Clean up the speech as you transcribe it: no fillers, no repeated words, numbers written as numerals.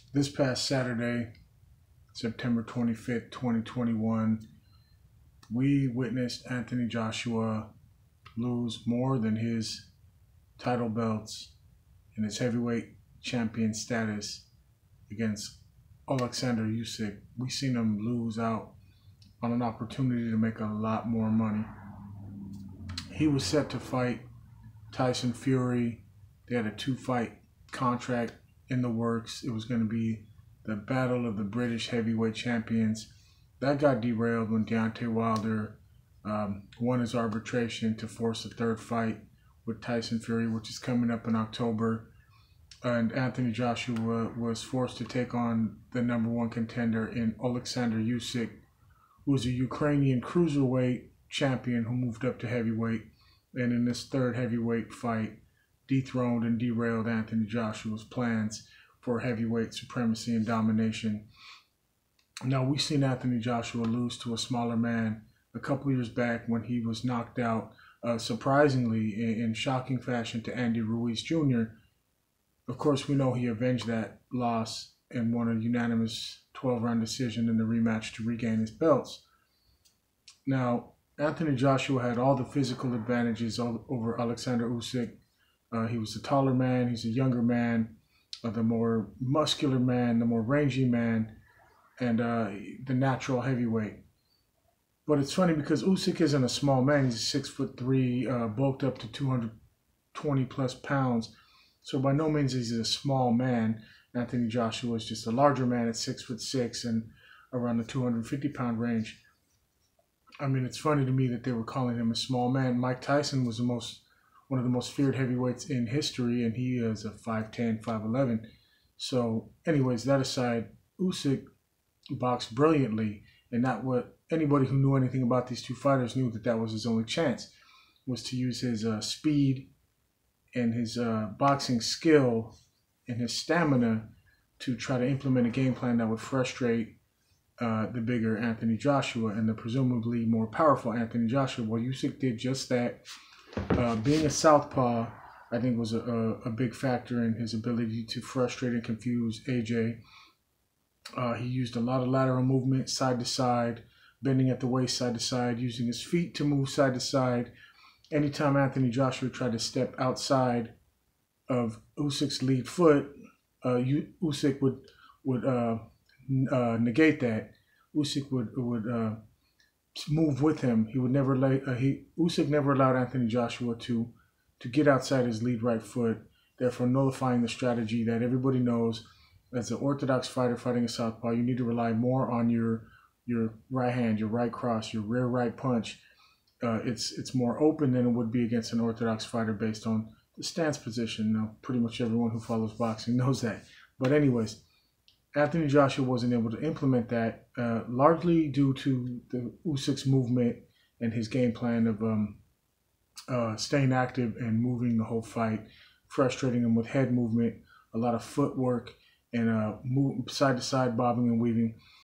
This past Saturday, September 25th, 2021, we witnessed Anthony Joshua lose more than his title belts and his heavyweight champion status against Alexander Usyk. We seen him lose out on an opportunity to make a lot more money. He was set to fight Tyson Fury. They had a 2-fight contract in the works. It was going to be the battle of the British heavyweight champions. That got derailed when Deontay Wilder won his arbitration to force a third fight with Tyson Fury, which is coming up in October. And Anthony Joshua was forced to take on the number one contender in Alexander Usyk, who was a Ukrainian cruiserweight champion who moved up to heavyweight. And in this third heavyweight fight, dethroned and derailed Anthony Joshua's plans for heavyweight supremacy and domination. Now, we've seen Anthony Joshua lose to a smaller man a couple years back when he was knocked out, surprisingly, in shocking fashion to Andy Ruiz Jr. Of course, we know he avenged that loss and won a unanimous 12-round decision in the rematch to regain his belts. Now, Anthony Joshua had all the physical advantages over Alexander Usyk. He was a taller man, he's a younger man, the more muscular man, the more rangy man, and the natural heavyweight. But it's funny because Usyk isn't a small man. He's 6'3", bulked up to 220 plus pounds. So by no means is he a small man. Anthony Joshua is just a larger man at 6'6" and around the 250-pound range. I mean, it's funny to me that they were calling him a small man. Mike Tyson was one of the most feared heavyweights in history, and he is a 5'10", 5'11". So, anyways, that aside, Usyk boxed brilliantly, and not what anybody who knew anything about these two fighters knew that was his only chance, was to use his speed and his boxing skill and his stamina to try to implement a game plan that would frustrate the bigger Anthony Joshua and the presumably more powerful Anthony Joshua. Well, Usyk did just that. Being a southpaw, I think, was a big factor in his ability to frustrate and confuse AJ. He used a lot of lateral movement, side to side, bending at the waist, side to side, using his feet to move side to side. Anytime Anthony Joshua tried to step outside of Usyk's lead foot, Usyk would negate that. Usyk would move with him. He would never Usyk never allowed Anthony Joshua to get outside his lead right foot, therefore nullifying the strategy that everybody knows as an orthodox fighter fighting a southpaw. You need to rely more on your right hand, your right cross, your rear right punch. It's more open than it would be against an orthodox fighter based on the stance position. Now, pretty much everyone who follows boxing knows that. But anyways, Anthony Joshua wasn't able to implement that, largely due to the Usyk's movement and his game plan of staying active and moving the whole fight, frustrating him with head movement, a lot of footwork, and side-to-side bobbing and weaving.